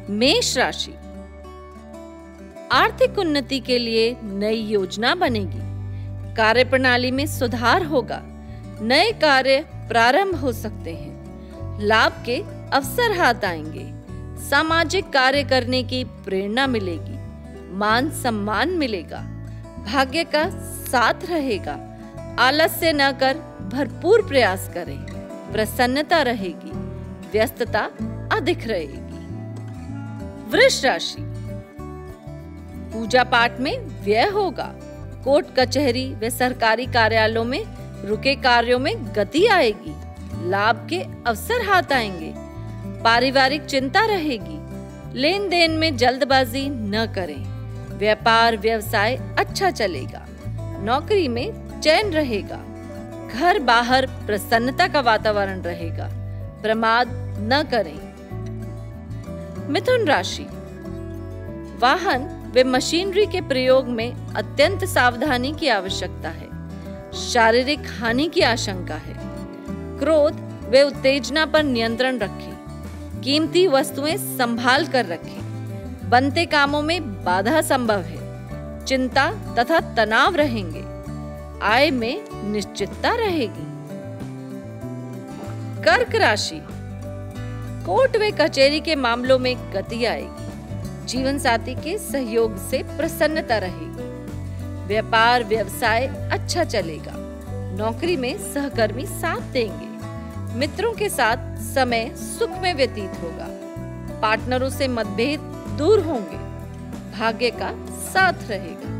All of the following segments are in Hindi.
मेष राशि, आर्थिक उन्नति के लिए नई योजना बनेगी। कार्यप्रणाली में सुधार होगा। नए कार्य प्रारंभ हो सकते हैं। लाभ के अवसर हाथ आएंगे। सामाजिक कार्य करने की प्रेरणा मिलेगी। मान सम्मान मिलेगा। भाग्य का साथ रहेगा। आलस्य न कर भरपूर प्रयास करें। प्रसन्नता रहेगी। व्यस्तता अधिक रहेगी। वृष राशि, पूजा पाठ में व्यय होगा। कोर्ट कचहरी व सरकारी कार्यालयों में रुके कार्यों में गति आएगी। लाभ के अवसर हाथ आएंगे। पारिवारिक चिंता रहेगी। लेन देन में जल्दबाजी न करें। व्यापार व्यवसाय अच्छा चलेगा। नौकरी में चैन रहेगा। घर बाहर प्रसन्नता का वातावरण रहेगा। प्रमाद न करें। मिथुन राशि, वाहन व मशीनरी के प्रयोग में अत्यंत सावधानी की आवश्यकता है। शारीरिक हानि की आशंका है। क्रोध व उत्तेजना पर नियंत्रण रखें। कीमती वस्तुएं संभाल कर रखें। बनते कामों में बाधा संभव है। चिंता तथा तनाव रहेंगे। आय में निश्चितता रहेगी। कर्क राशि, कोर्ट व कचहरी के मामलों में गति आएगी। जीवन साथी के सहयोग से प्रसन्नता रहेगी। व्यापार व्यवसाय अच्छा चलेगा। नौकरी में सहकर्मी साथ देंगे। मित्रों के साथ समय सुख में व्यतीत होगा। पार्टनरों से मतभेद दूर होंगे। भाग्य का साथ रहेगा।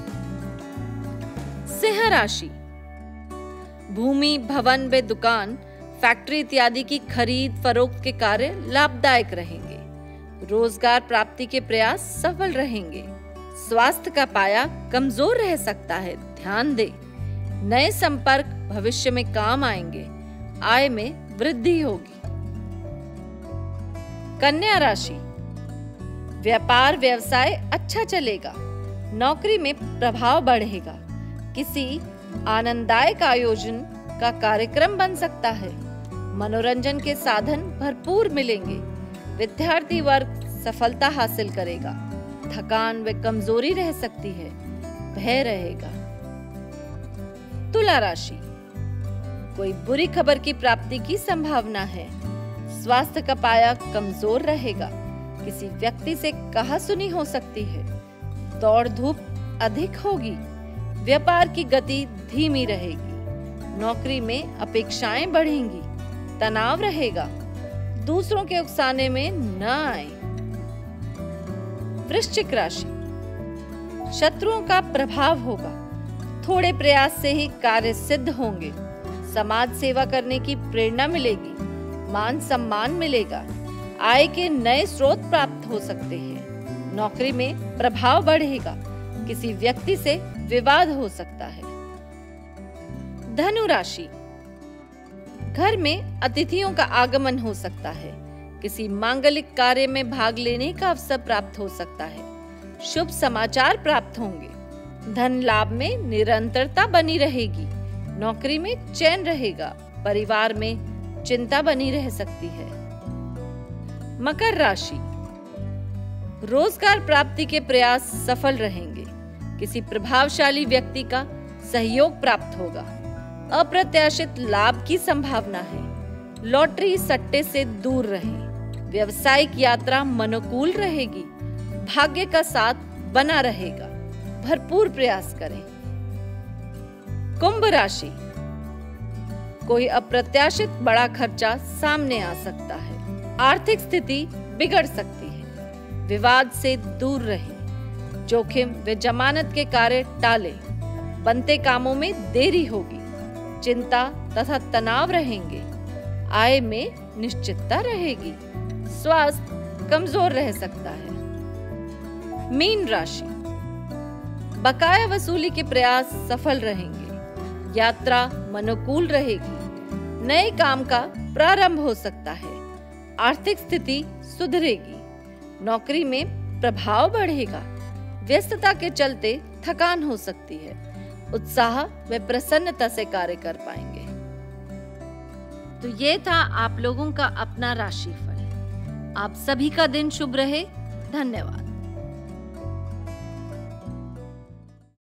सिंह राशि, भूमि भवन व दुकान फैक्ट्री इत्यादि की खरीद फरोख्त के कार्य लाभदायक रहेंगे। रोजगार प्राप्ति के प्रयास सफल रहेंगे। स्वास्थ्य का पाया कमजोर रह सकता है, ध्यान दे। नए संपर्क भविष्य में काम आएंगे। आय में वृद्धि होगी। कन्या राशि, व्यापार व्यवसाय अच्छा चलेगा। नौकरी में प्रभाव बढ़ेगा। किसी आनंददायक आयोजन का कार्यक्रम बन सकता है। मनोरंजन के साधन भरपूर मिलेंगे। विद्यार्थी वर्ग सफलता हासिल करेगा। थकान व कमजोरी रह सकती है। भय रहेगा। तुला राशि, कोई बुरी खबर की प्राप्ति की संभावना है। स्वास्थ्य का पाया कमजोर रहेगा। किसी व्यक्ति से कहासुनी हो सकती है। दौड़ धूप अधिक होगी। व्यापार की गति धीमी रहेगी। नौकरी में अपेक्षाएं बढ़ेंगी। तनाव रहेगा। दूसरों के उकसाने में न आए। वृश्चिक राशि, शत्रुओं का प्रभाव होगा। थोड़े प्रयास से ही कार्य सिद्ध होंगे। समाज सेवा करने की प्रेरणा मिलेगी। मान सम्मान मिलेगा। आय के नए स्रोत प्राप्त हो सकते हैं। नौकरी में प्रभाव बढ़ेगा। किसी व्यक्ति से विवाद हो सकता है। धनु राशि, घर में अतिथियों का आगमन हो सकता है। किसी मांगलिक कार्य में भाग लेने का अवसर प्राप्त हो सकता है। शुभ समाचार प्राप्त होंगे। धन लाभ में निरंतरता बनी रहेगी। नौकरी में चैन रहेगा। परिवार में चिंता बनी रह सकती है। मकर राशि, रोजगार प्राप्ति के प्रयास सफल रहेंगे। किसी प्रभावशाली व्यक्ति का सहयोग प्राप्त होगा। अप्रत्याशित लाभ की संभावना है। लॉटरी सट्टे से दूर रहें। व्यावसायिक यात्रा मनोकूल रहेगी। भाग्य का साथ बना रहेगा। भरपूर प्रयास करें। कुंभ राशि, कोई अप्रत्याशित बड़ा खर्चा सामने आ सकता है। आर्थिक स्थिति बिगड़ सकती है। विवाद से दूर रहें। जोखिम व जमानत के कार्य टालें। बनते कामों में देरी होगी। चिंता तथा तनाव रहेंगे। आय में निश्चितता रहेगी। स्वास्थ्य कमजोर रह सकता है। मीन राशि, बकाया वसूली के प्रयास सफल रहेंगे। यात्रा मनोकूल रहेगी। नए काम का प्रारंभ हो सकता है। आर्थिक स्थिति सुधरेगी। नौकरी में प्रभाव बढ़ेगा। व्यस्तता के चलते थकान हो सकती है। उत्साह व प्रसन्नता से कार्य कर पाएंगे। तो ये था आप लोगों का अपना राशिफल। आप सभी का दिन शुभ रहे। धन्यवाद।